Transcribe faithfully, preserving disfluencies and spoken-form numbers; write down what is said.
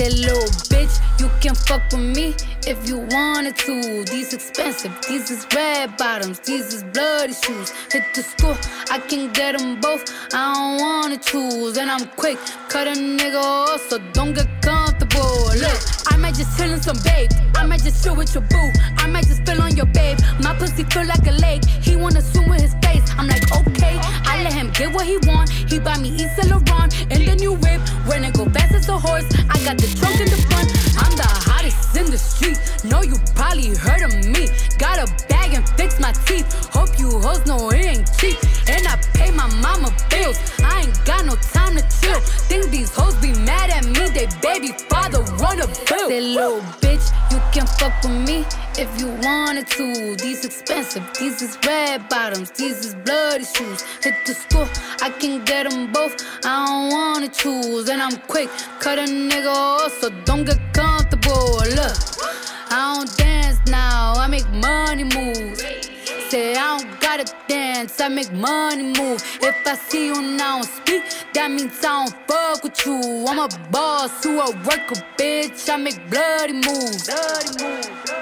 Say, little bitch, you can fuck with me if you wanted to. These expensive, these is red bottoms, these is bloody shoes. Hit the store, I can get them both, I don't wanna choose. And I'm quick, cut a nigga off, so don't get comfortable. Look, I might just chill in some babe, I might just chill with your boo, I might just spill on your babe. My pussy feel like a lake, he wanna swim with his face. I'm like, okay, I let him get what he want. He buy me East Saint Laurent and the new whip. When it go fast as a horse, I got the trunk in the front. I'm the hottest in the street, know you probably heard of me. Got a bag and fix my teeth, hope you hoes know it ain't cheap. And I pay my mama bills, I ain't got no time to chill. Think these hoes be mad at me, they baby father run a bill. Say, little bitch, you can fuck with me if you wanted to. These expensive, these is red bottoms, these is bloody shoes. Hit the store, I can get them both, I don't wanna choose. And I'm quick, cut a nigga off, so don't get comfortable. Look, I don't dance now, I make money moves. Say I don't gotta dance, I make money move. If I see you now speak, that means I don't fuck with you. I'm a boss who a worker, bitch, I make bloody moves. Bloody moves.